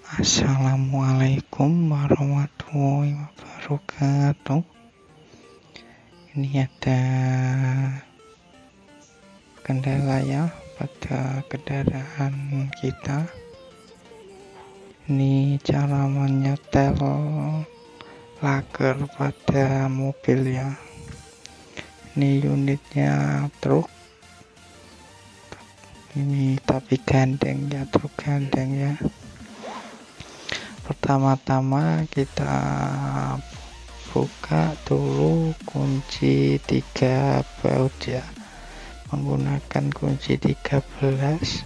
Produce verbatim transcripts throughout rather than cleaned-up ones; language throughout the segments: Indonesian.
Assalamualaikum warahmatullahi wabarakatuh. Ini ada kendala ya pada kendaraan kita. Ini cara menyetel lager pada mobil ya. Ini unitnya truk. Ini tapi gandeng ya, truk gandeng ya. Pertama-tama kita buka dulu kunci tiga baut ya, menggunakan kunci tiga belas.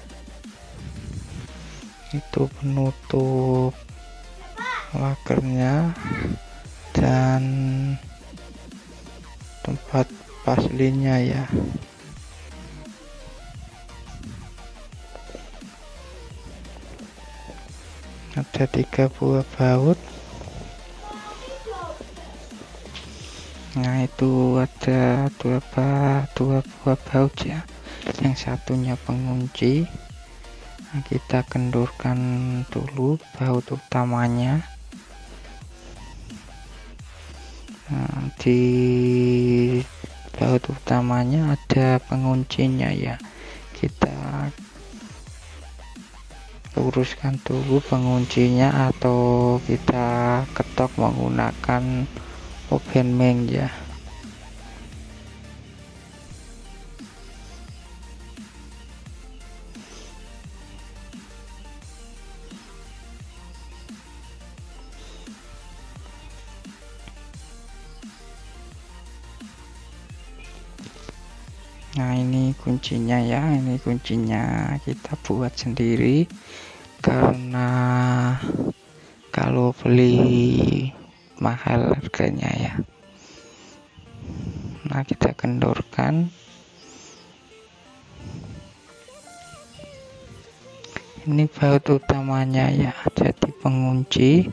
Itu penutup lagernya dan tempat paslinya ya. Ada tiga buah baut. Nah, itu ada dua, dua buah baut ya. Yang satunya pengunci. Nah, kita kendorkan dulu baut utamanya. Nah, di baut utamanya ada penguncinya ya. Kita luruskan dulu penguncinya atau kita ketok menggunakan obenmeng ya. Nah, ini kuncinya ya, ini kuncinya kita buat sendiri karena kalau beli mahal harganya ya. Nah, kita kendorkan. Ini baut utamanya ya, jadi pengunci.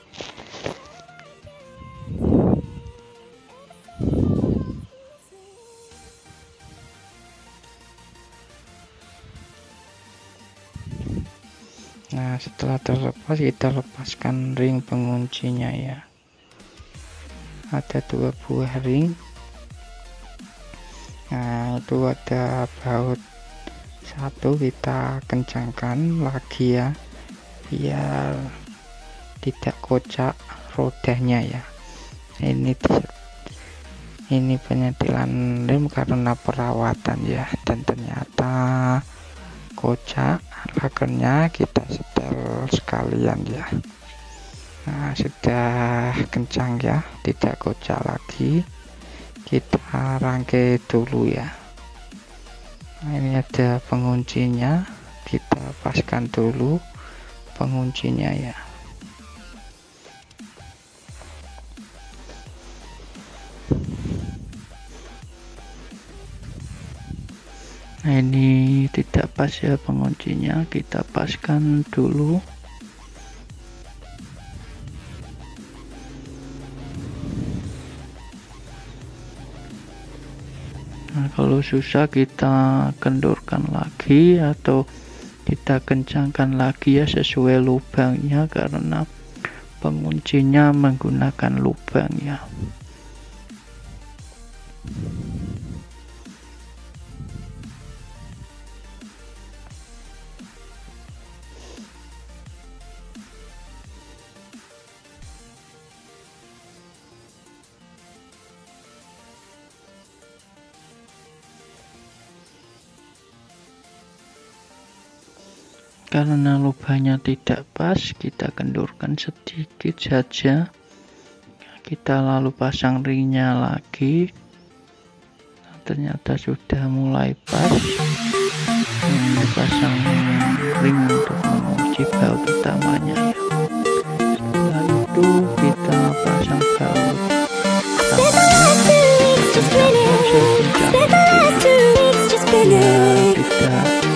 Nah, setelah terlepas kita lepaskan ring penguncinya ya. Ada dua buah ring. Nah, itu ada baut satu, kita kencangkan lagi ya, biar tidak kocak rodanya ya. Ini ini penyetilan rem karena perawatan ya, dan ternyata kocak lagernya, kita setel sekalian ya. Nah, sudah kencang ya, tidak kocak lagi. Kita rangkai dulu ya. Nah, ini ada penguncinya, kita paskan dulu penguncinya ya. Nah, ini tidak pas ya penguncinya, kita paskan dulu. Nah, kalau susah kita kendorkan lagi atau kita kencangkan lagi ya, sesuai lubangnya, karena penguncinya menggunakan lubang ya. Karena lubangnya tidak pas, kita kendorkan sedikit saja. Kita lalu pasang ringnya lagi. Nah, ternyata sudah mulai pas. Ini pasang ring untuk mengunci baut utamanya ya. Setelah itu kita pasang baut utamanya. Kita kencangkan sekencang mungkin ya, tidak